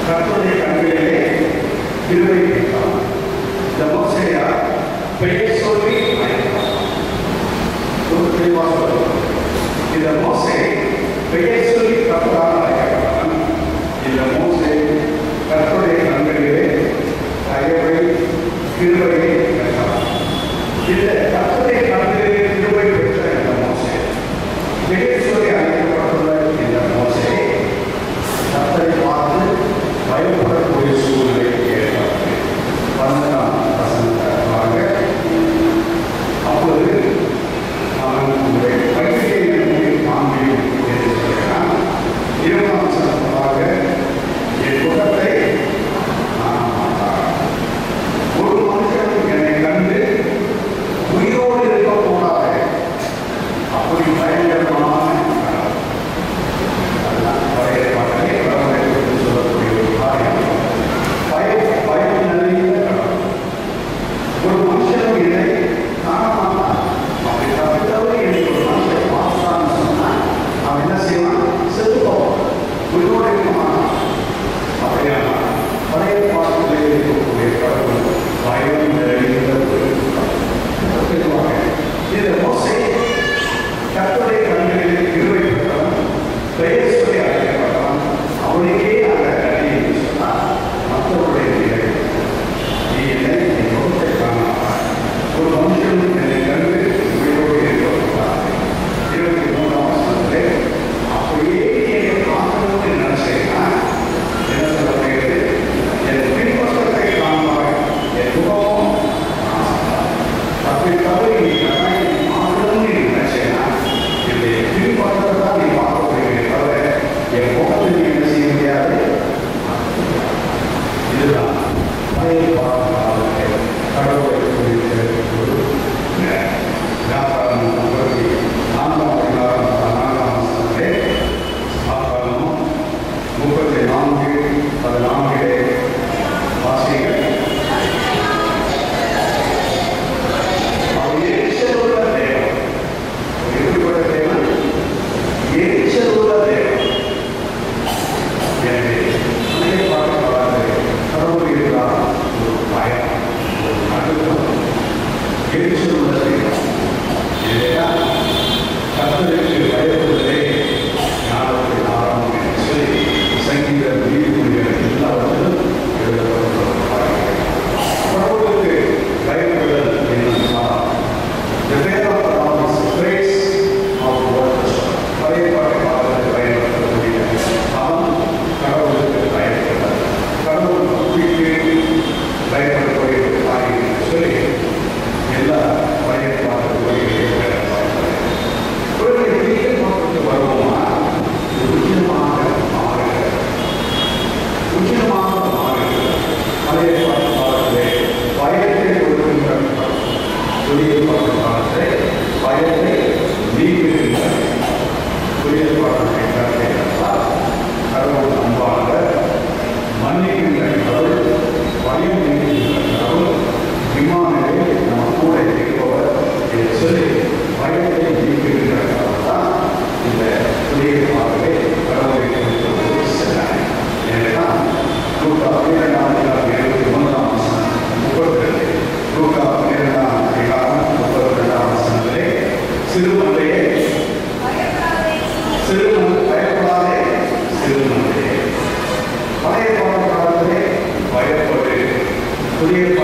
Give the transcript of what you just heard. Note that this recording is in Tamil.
கர்த்தருடைய கண்களிலே கிருபை பெற்றான். இந்த மோசேயா பெயர் சொல்லி இந்த மோசே பெயர் சொல்லி கர்த்தரால் அழைக்கப்பட்டான். இந்த மோசே கர்த்தருடைய கண்களிலே தயவை கிருபையை பெற்றான். இந்த கர்த்தருடைய கண்களிலே கிருபை பெற்ற இந்த மோசே பெயர் சொல்லி அழைக்கப்பட்டுள்ள இந்த மோசே கர்த்தரை பார்த்து பயப்படக்கூடிய சூழ்நிலை ஏற்பட்டது. 12ஆம் வசனமாக அப்போது அவன் உங்களுடைய பயிற்சியை காண்பியும் என்று சொல்கிறான். 20ஆம் வசனமாக என் குலத்தை நான் மாட்டான். ஒரு மனுஷன் என்னை கண்டு உயிரோடு இருக்கக்கூடாது. அப்படி பயங்கரமான பழைய பாட்டை கடவுளை சொல்லக்கூடிய ஒரு காரியம். பயம் நிறைந்த கடவுள். ஒரு மனுஷனும் என்னை காணமாட்டான். அப்படி தவிர்த்தவரை என்னை ஒரு மனுஷன் பார்த்தான்னு சொன்னால் அவன் என்ன செய்வான்? செத்து போவான். உயிரோடு இருக்க மாட்டான். அப்படியான பழைய பாட்டிலே இருக்கக்கூடிய கடவுள் பயம் நிறைந்த இந்த மோசே கர்த்தருடைய கண்களிலே கிருபை பெற்றவன், பெயர் சொல்லி அழைக்கப்பட்டவன். அவனுக்கே அந்த கல்வி என்று சொன்னால் மற்றவருடைய நிலை நீ என்னை என் முகத்தை காணாமல் ஒரு மனுஷன் என்னை கண்டு உயிரோடு இருக்கக்கூடாது. 23ஆம் வசனத்திலே அப்படியே என்னை பார்க்கணும்னு நினைச்சேன்னா என்ன சொல்லப்படுகிறது? என் பின்பற்றத்தை காணாமல் என் முகம் அப்படி தவிர நீ பார்க்கணும்னு நினைச்சேன்னா என்னுடைய பின்பற்றதான் நீ பார்க்க போகிறீங்க தவிர என் முகத்தை நீ என்ன செய்ய முடியாது. இதுதான் பழைய பாடல்கள் கடவுளை குறித்த ஒரு வியாபாரம். 4ஆம் வசனத்திலே ஆகாரமும் 34:14 வாசிகள். அவர் எரிச்சலுள்ள தேவன். எப்படிப்பட்ட தேவன்? எரிச்சலுள்ள தேவன். எனவே பழைய பாடல்கள் கடவுள் இருக்கிறார். ஒரு பயம், ஒரு நடுக்கம், எரிச்சலுள்ள தேவன். இல்லையா? கர்த்தருக்கு பயப்படுவதே ஞானத்தின் ஆரம்பம் என்று சொல்லி சங்கீத நீதிமொழிகள் எல்லாவற்றிலும் எழுதப்பட்டுள்ள கடவுளுக்கு பயப்படுதல் என்னென்றால் the fear of the Lord is the grace of worship. பழைய பாட்டை பாடலுக்கு பயன்படுத்தக்கூடிய அவன் கடவுளுக்கு பயப்படுதல், கடவுள் பக்திக்கு பயப்படக்கூடிய ஒரு காரியம் என்று சொல்லி எல்லா பழைய பாடல்களையும் வருவோமா? உச்சிதமாக மாறுகிறது. பழைய பாட்டு பாடலே பயத்தை கொடுக்கின்ற புதிய பாட்டு பாடத்தை பயத்தை நீக்குகின்ற புதிய பாடலை கடவுள் அன்பாக மன்னிக்கின்ற கடவுள், பயம் நீக்குகின்ற கடவுள், விமானத்தை நம்ம கூட இருப்பவர் என்று சொல்லி பயத்தை நீக்குகின்ற கடவுள் தான் இந்த புதிய பாடலை கடவுளை குறித்த ஒரு சிந்தனை. ஏன்னா லூக்கா 12:23 லூக்கா 12:32 வசனத்திலே சிறுமந்தையே பயப்படாதே, சிறுமந்தையே. பழைய பாடல்களே பயப்படு, புதிய